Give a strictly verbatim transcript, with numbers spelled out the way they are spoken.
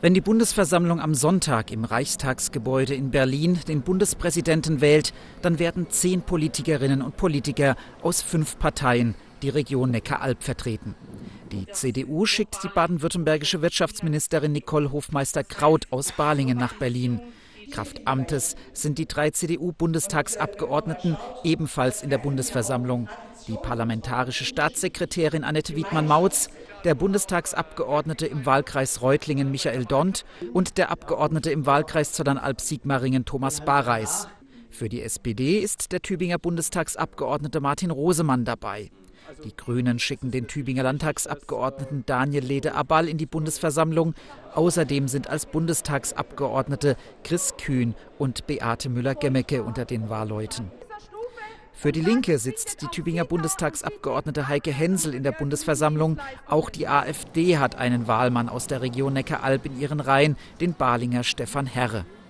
Wenn die Bundesversammlung am Sonntag im Reichstagsgebäude in Berlin den Bundespräsidenten wählt, dann werden zehn Politikerinnen und Politiker aus fünf Parteien die Region Neckar-Alb vertreten. Die C D U schickt die baden-württembergische Wirtschaftsministerin Nicole Hofmeister-Kraut aus Balingen nach Berlin. Kraft Amtes sind die drei C D U-Bundestagsabgeordneten ebenfalls in der Bundesversammlung. Die parlamentarische Staatssekretärin Annette Wiedmann-Mautz, der Bundestagsabgeordnete im Wahlkreis Reutlingen Michael Dont und der Abgeordnete im Wahlkreis Zollernalb-Sigmaringen Thomas Bareis. Für die S P D ist der Tübinger Bundestagsabgeordnete Martin Rosemann dabei. Die Grünen schicken den Tübinger Landtagsabgeordneten Daniel Lede-Aball in die Bundesversammlung. Außerdem sind als Bundestagsabgeordnete Chris Kühn und Beate Müller-Gemmecke unter den Wahlleuten. Für die Linke sitzt die Tübinger Bundestagsabgeordnete Heike Hensel in der Bundesversammlung. Auch die AfD hat einen Wahlmann aus der Region Neckar-Alb in ihren Reihen, den Balinger Stefan Herre.